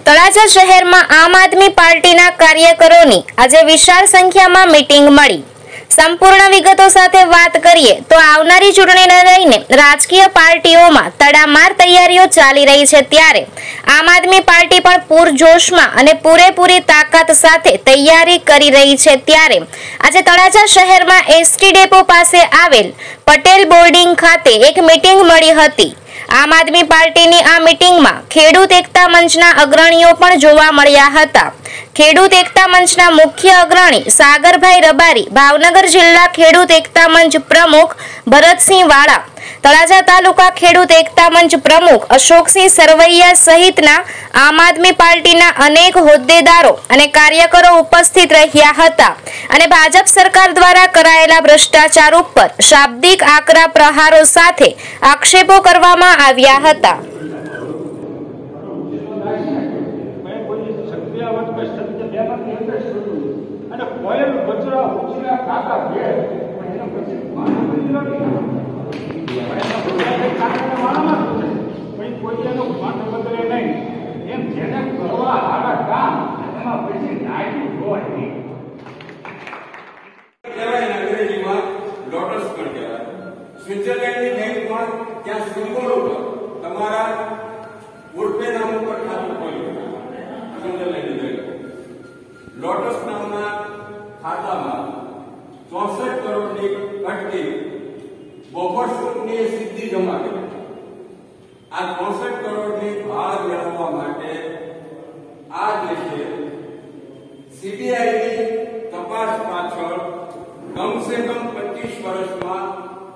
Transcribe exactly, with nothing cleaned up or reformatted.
તળાજા શહેરમાં આમ આદમી પાર્ટીના કાર્યકરોની આજે વિશાળ સંખ્યામાં મીટિંગ મળી। સંપૂર્ણ વિગતો સાથે વાત કરીએ તો આવનારી ચૂંટણીને લઈને રાજકીય પાર્ટીઓમાં તડામાર તૈયારીઓ ચાલી રહી છે, ત્યારે આમ આદમી પાર્ટી પણ પૂરજોશમાં અને પૂરેપૂરી તાકાત સાથે તૈયારી કરી રહી છે। ત્યારે આજે તળાજા શહેરમાં એસટી ડેપો પાસે આવેલ પટેલ બોર્ડિંગ ખાતે એક મીટિંગ મળી હતી। આમ આદમી પાર્ટીની આ મીટિંગમાં ખેડૂત એકતા મંચના અગ્રણીઓ પણ જોવા મળ્યા હતા। ખેડૂત એકતા મંચના મુખ્ય અગ્રણી સાગરભાઈ રબારી, ભાવનગર જિલ્લા ખેડૂત એકતા મંચ પ્રમુખ ભરતસિંહ વાળા, તળાજા તાલુકા ખેડૂત એકતા મંચ પ્રમુખ અશોકસિંહ સરવૈયા સહિતના આમ આદમી પાર્ટીના અનેક હોદ્દેદારો અને કાર્યકરો ઉપસ્થિત રહ્યા હતા અને ભાજપ સરકાર દ્વારા કરાયેલા ભ્રષ્ટાચાર ઉપર શાબ્દિક આકરા પ્રહારો સાથે આક્ષેપો કરવામાં આવ્યા હતા। સ્વિટ્ઝરલેન્ડની બેંકમાં ત્યાં સિમ્બોલ ઉપર તમારા ઉર્પે નામ ઉપર ખાતું ખોલ્યું। સ્વિટ્ઝરલેન્ડની બેંક લોટસ નામના ખાતામાં ચોસઠ કરોડની કટકી બોફર્સની સિદ્ધિ જમા કરી। આ ચોસઠ કરોડની ભાગ મેળવવા માટે આ દેશે સીબીઆઈની તપાસ પાછળ કમસે કમ પચીસ વર્ષમાં